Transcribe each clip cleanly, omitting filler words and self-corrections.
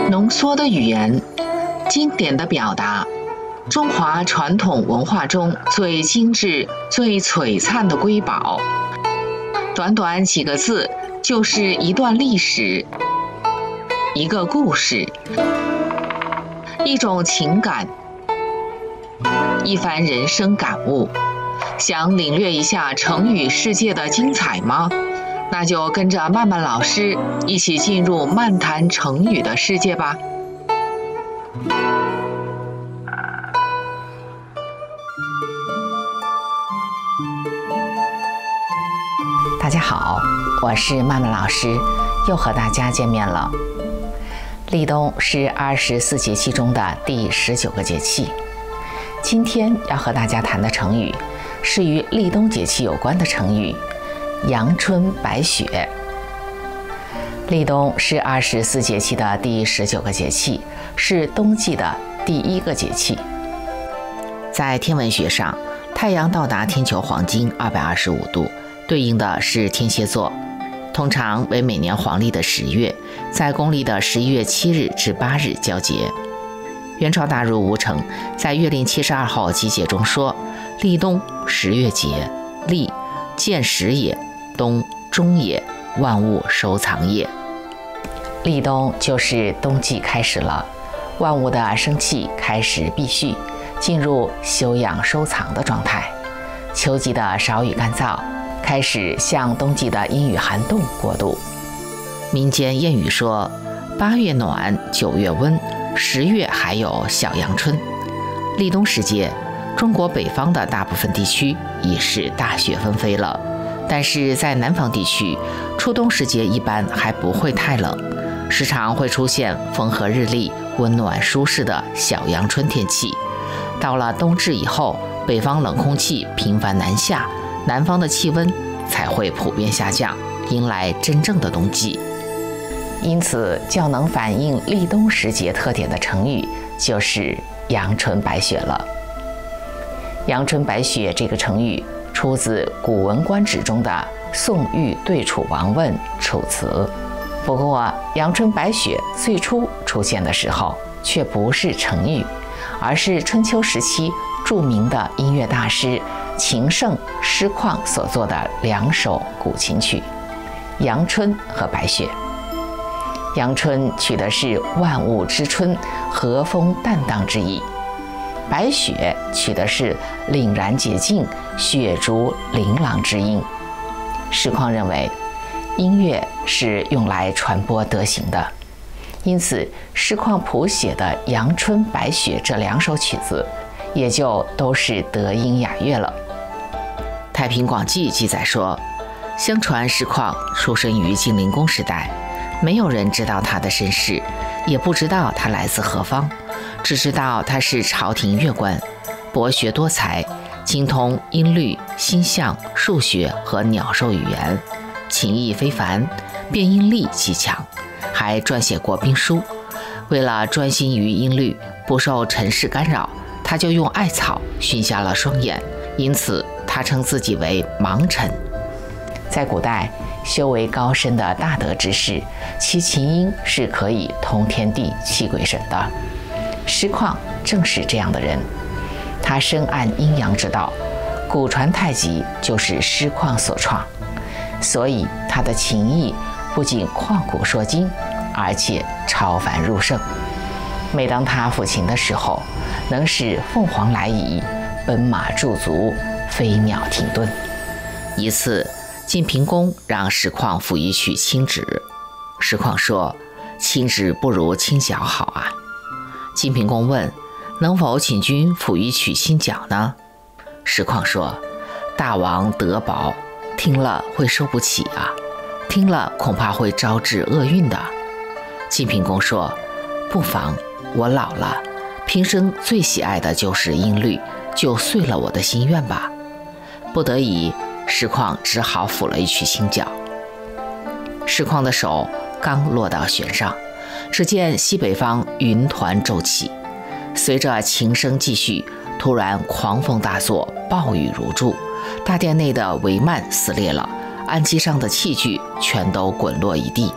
浓缩的语言，经典的表达，中华传统文化中最精致、最璀璨的瑰宝。短短几个字，就是一段历史，一个故事，一种情感，一番人生感悟。想领略一下成语世界的精彩吗？那就跟着曼曼老师一起进入漫谈成语的世界吧。大家好，我是曼曼老师，又和大家见面了。立冬是24节气中的第19个节气。今天要和大家谈的成语是与立冬节气有关的成语阳春白雪。立冬是24节气的第19个节气，是冬季的第1个节气。在天文学上，太阳到达天球黄经225度，对应的是天蝎座，通常为每年黄历的10月，在公历的11月7日至8日交节。元朝大儒吴承在《月令72号集解》中说：“立冬10月节，立见始也，冬终也，万物收藏也。”立冬就是冬季开始了，万物的生气开始闭蓄，进入休养收藏的状态。秋季的少雨干燥开始向冬季的阴雨寒冻过渡。民间谚语说：“8月暖，9月温，10月还有小阳春。”立冬时节，中国北方的大部分地区已是大雪纷飞了，但是在南方地区，初冬时节一般还不会太冷，时常会出现风和日丽、温暖舒适的小阳春天气。到了冬至以后，北方冷空气频繁南下，南方的气温才会普遍下降，迎来真正的冬季。因此，较能反映立冬时节特点的成语就是阳春白雪了。阳春白雪这个成语出自《古文观止》中的宋玉对楚王问楚辞。不过，阳春白雪最初出现的时候却不是成语，而是春秋时期著名的音乐大师情圣师旷所作的2首古琴曲《阳春》和《白雪》。阳春取的是万物之春、和风淡荡之意，白雪取的是凛然洁净、雪竹琳琅之音。师旷认为，音乐是用来传播德行的，因此师旷谱写的《阳春》《白雪》这2首曲子，也就都是德音雅乐了。《太平广记》记载说，相传师旷出生于晋灵公时代，没有人知道他的身世，也不知道他来自何方，只知道他是朝廷乐官，博学多才，精通音律、星象、数学和鸟兽语言，琴艺非凡，辨音力极强，还撰写过兵书。为了专心于音律，不受尘世干扰，他就用艾草熏瞎了双眼，因此他称自己为盲臣。在古代，修为高深的大德之士，其琴音是可以通天地、泣鬼神的。师旷正是这样的人，他深谙阴阳之道，古传太极就是师旷所创，所以他的琴艺不仅旷古说今，而且超凡入圣。每当他抚琴的时候，能使凤凰来仪，奔马驻足，飞鸟停顿。一次，晋平公让师旷抚一曲轻指，师旷说：“轻指不如轻脚好啊。”晋平公问：“能否请君抚一曲轻脚呢？”师旷说：“大王德薄，听了会受不起啊，听了恐怕会招致厄运的。”晋平公说：“不妨，我老了，平生最喜爱的就是音律，就遂了我的心愿吧。”不得已，师旷只好抚了一曲轻脚。师旷的手刚落到弦上，只见西北方云团骤起，随着琴声继续，突然狂风大作，暴雨如注，大殿内的帷幔撕裂了，案几上的器具全都滚落一地，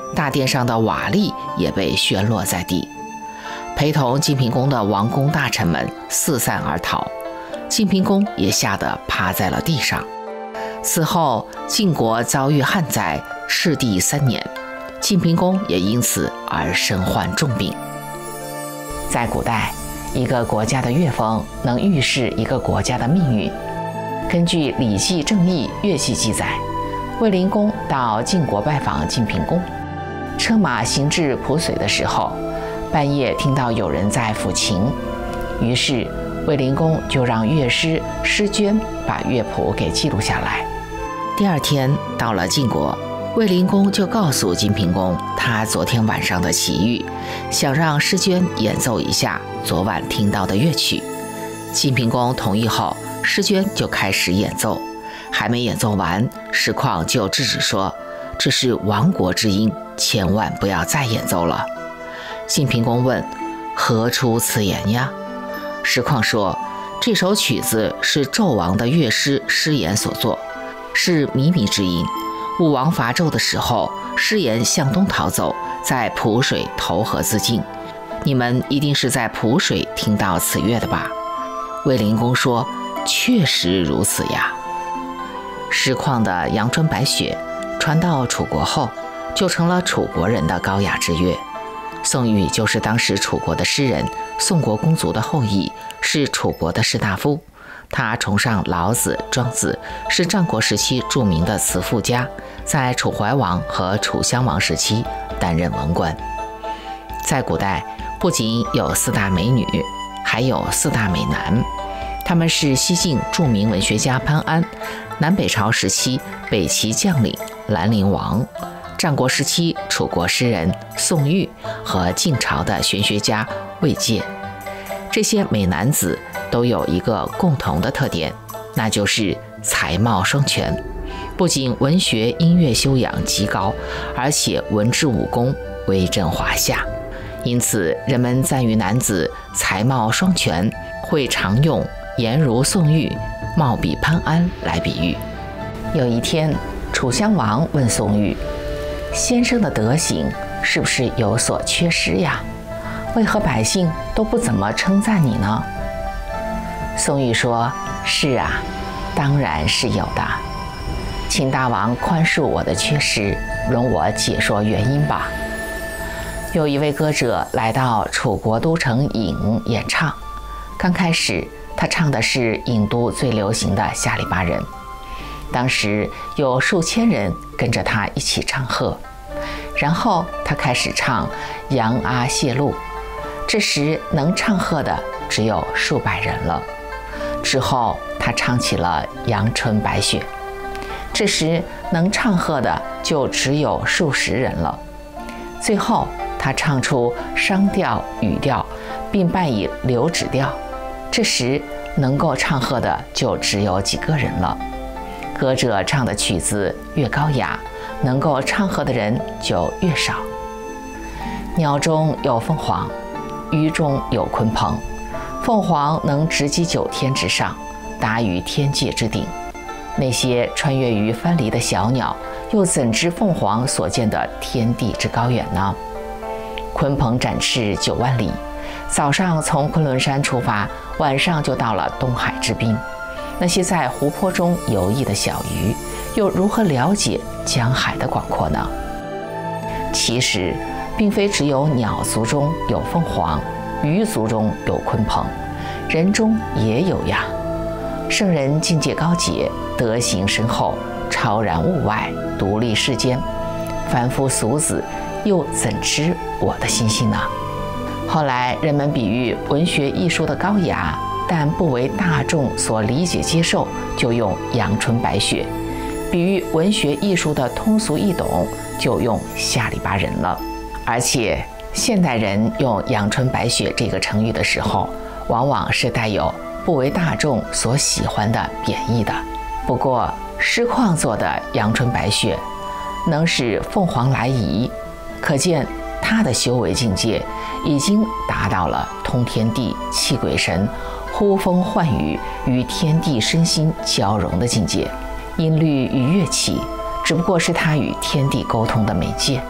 大殿上的瓦砾也被旋落在地。陪同晋平公的王公大臣们四散而逃，晋平公也吓得趴在了地上。此后，晋国遭遇旱灾，赤地3年，晋平公也因此而身患重病。在古代，一个国家的乐风能预示一个国家的命运。根据《礼记·正义·乐记》记载，卫灵公到晋国拜访晋平公，车马行至濮水的时候，半夜听到有人在抚琴，于是卫灵公就让乐师师娟把乐谱给记录下来。第二天到了晋国，卫灵公就告诉晋平公他昨天晚上的奇遇，想让师娟演奏一下昨晚听到的乐曲。晋平公同意后，师娟就开始演奏，还没演奏完，师旷就制止说：“这是亡国之音，千万不要再演奏了。”晋平公问：“何出此言呀？”师旷说：“这首曲子是纣王的乐师师言所作，是靡靡之音。武王伐纣的时候，师言向东逃走，在濮水投河自尽。你们一定是在濮水听到此乐的吧？”卫灵公说：“确实如此呀。”师旷的《阳春白雪》传到楚国后，就成了楚国人的高雅之乐。宋玉就是当时楚国的诗人，宋国公族的后裔，是楚国的士大夫。他崇尚老子、庄子，是战国时期著名的词赋家，在楚怀王和楚襄王时期担任文官。在古代，不仅有4大美女，还有4大美男。他们是西晋著名文学家潘安，南北朝时期北齐将领兰陵王，战国时期楚国诗人宋玉和晋朝的玄学家魏介。这些美男子都有一个共同的特点，那就是才貌双全，不仅文学音乐修养极高，而且文治武功威震华夏。因此人们赞誉男子才貌双全，会常用颜如宋玉，貌比潘安来比喻。有一天，楚襄王问宋玉：“先生的德行是不是有所缺失呀？为何百姓都不怎么称赞你呢？”宋玉说：“是啊，当然是有的。请大王宽恕我的缺失，容我解说原因吧。”有一位歌者来到楚国都城郢演唱，刚开始他唱的是郢都最流行的下里巴人，当时有数千人跟着他一起唱和。然后他开始唱扬阿谢路，这时能唱和的只有数百人了。之后他唱起了阳春白雪，这时能唱和的就只有数十人了。最后他唱出商调、语调，并伴以流指调，这时能够唱和的就只有几个人了。歌者唱的曲子越高雅，能够唱和的人就越少。鸟中有凤凰，鱼中有鲲鹏。凤凰能直击9天之上，达于天界之顶。那些穿越于藩篱的小鸟，又怎知凤凰所见的天地之高远呢？鲲鹏展翅9万里，早上从昆仑山出发，晚上就到了东海之滨。那些在湖泊中游弋的小鱼，又如何了解江海的广阔呢？其实，并非只有鸟族中有凤凰，鱼族中有鲲鹏，人中也有呀。圣人境界高洁，德行深厚，超然物外，独立世间。凡夫俗子又怎知我的心性呢？后来人们比喻文学艺术的高雅，但不为大众所理解接受，就用阳春白雪；比喻文学艺术的通俗易懂，就用下里巴人了。而且现代人用阳春白雪这个成语的时候，往往是带有不为大众所喜欢的贬义的。不过师旷做的阳春白雪能使凤凰来仪，可见他的修为境界已经达到了通天地、气鬼神、呼风唤雨与天地身心交融的境界。音律与乐器只不过是他与天地沟通的媒介。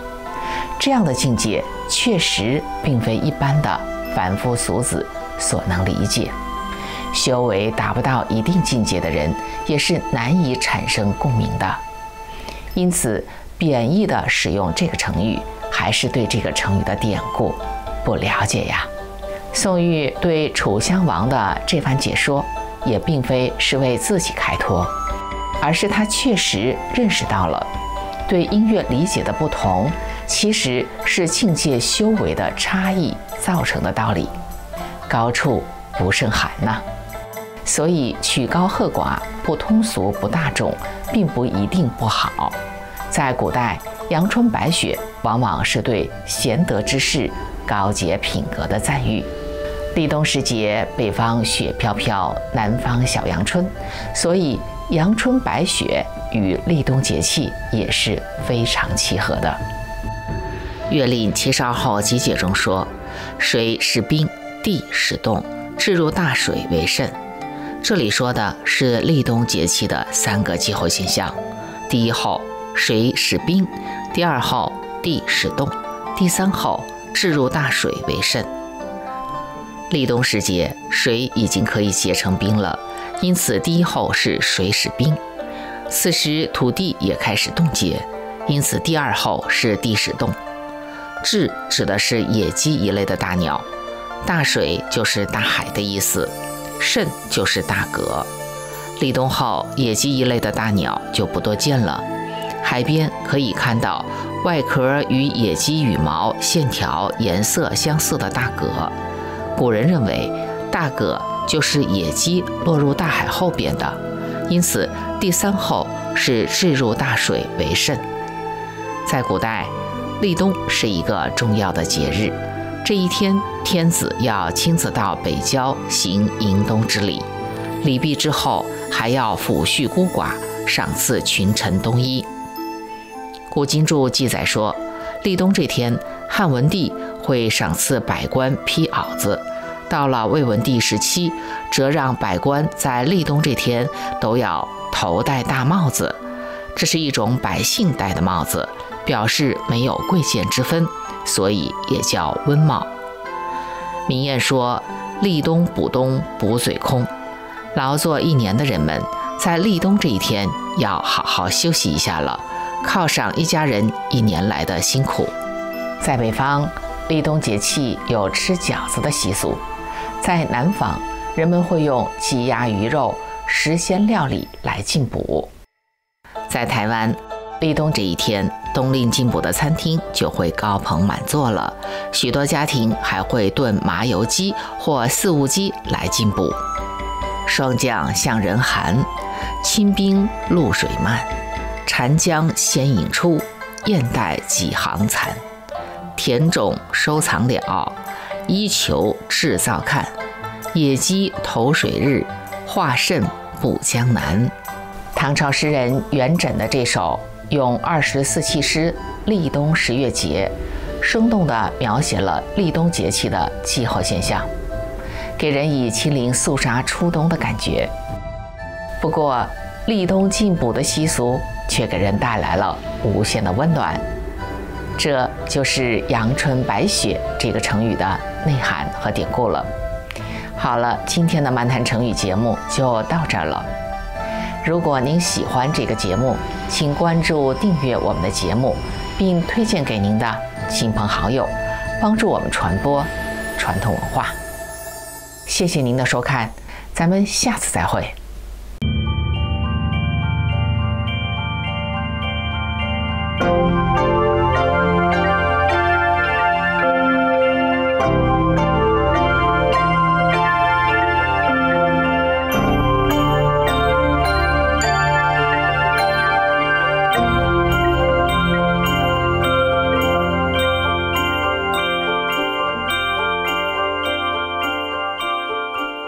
这样的境界确实并非一般的凡夫俗子所能理解。修为达不到一定境界的人，也是难以产生共鸣的。因此，贬义的使用这个成语，还是对这个成语的典故不了解呀。宋玉对楚襄王的这番解说，也并非是为自己开脱，而是他确实认识到了对音乐理解的不同，其实是境界修为的差异造成的道理。高处不胜寒呐。所以曲高和寡、不通俗、不大众，并不一定不好。在古代，阳春白雪往往是对贤德之士、高洁品格的赞誉。立冬时节，北方雪飘飘，南方小阳春，所以阳春白雪与立冬节气也是非常契合的。岳令七十二候集解中说：“水是冰，地是冻，置入大水为甚。”这里说的是立冬节气的3个气候现象：第一候水是冰，第二候地是冻，第三候置入大水为甚。立冬时节，水已经可以结成冰了，因此第一候是水使冰。此时土地也开始冻结，因此第二候是地使冻。雉指的是野鸡一类的大鸟，大水就是大海的意思，甚就是大蛤。立冬后，野鸡一类的大鸟就不多见了，海边可以看到外壳与野鸡羽毛线条颜色相似的大蛤。古人认为大蛤就是野鸡落入大海后边的，因此第三候是置入大水为甚。在古代，立冬是一个重要的节日，这一天天子要亲自到北郊行迎冬之礼，礼毕之后还要抚恤孤寡，赏赐群臣冬衣。古今注记载说，立冬这天，汉文帝会赏赐百官披袄子，到了魏文帝时期，则让百官在立冬这天都要头戴大帽子，这是一种百姓戴的帽子，表示没有贵贱之分，所以也叫温帽。民谚说，立冬补冬补嘴空，劳作一年的人们在立冬这一天要好好休息一下了，犒赏一家人1年来的辛苦。在北方，立冬节气有吃饺子的习俗，在南方，人们会用鸡鸭鱼肉、时鲜料理来进补。在台湾，立冬这一天，冬令进补的餐厅就会高朋满座了，许多家庭还会炖麻油鸡或四物鸡来进补。霜降向人寒，清冰露水漫，蝉将先引出，燕带几行残。田种收藏了，衣裘制造看。野鸡投水日，画甚不江南。唐朝诗人元稹的这首用24气诗《立冬十月节》，生动地描写了立冬节气的气候现象，给人以亲临肃杀初冬的感觉。不过，立冬进补的习俗却给人带来了无限的温暖。这就是阳春白雪这个成语的内涵和典故了。好了，今天的漫谈成语节目就到这儿了。如果您喜欢这个节目，请关注订阅我们的节目，并推荐给您的亲朋好友，帮助我们传播传统文化。谢谢您的收看，咱们下次再会。